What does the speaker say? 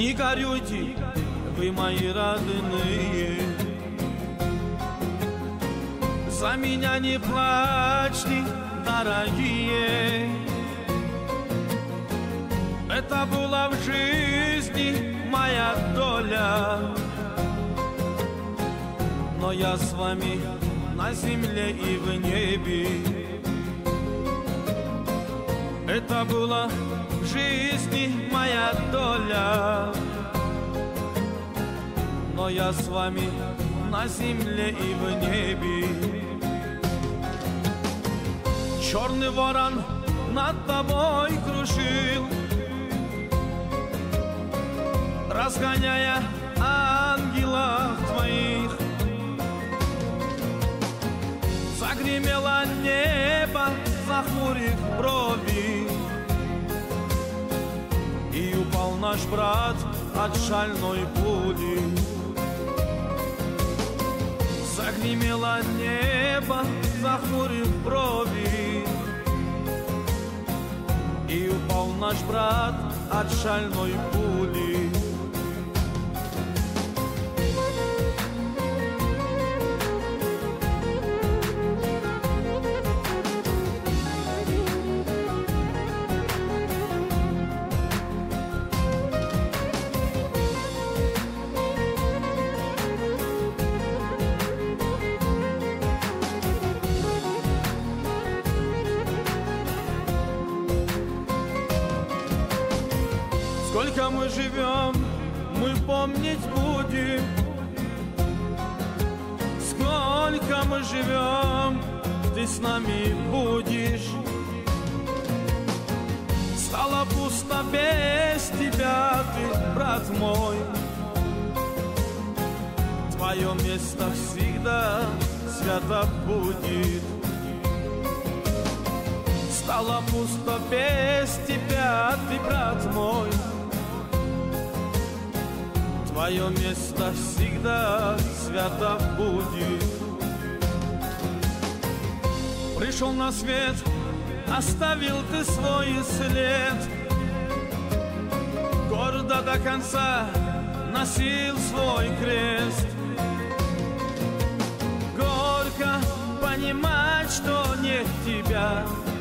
Не горюйте, вы мои родные, за меня не плачьте, дорогие. Это была в жизни моя доля, но я с вами на земле и в небе. Это была в жизни моя доля, но я с вами на земле и в небе. Черный ворон над тобой кружил, разгоняя ангелов твоих. Загремело небо, захмурив брови, и упал наш брат от шальной пули. Загремело небо, захмурив брови, и упал наш брат от шальной пули. Сколько мы живем, мы помнить будем. Сколько мы живем, ты с нами будешь. Стало пусто без тебя, ты, брат мой. Твое место всегда свято будет. Стало пусто без тебя, ты, брат мой. Твое место всегда свято будет. Пришел на свет, оставил ты свой след, гордо до конца носил свой крест. Горько понимать, что нет тебя,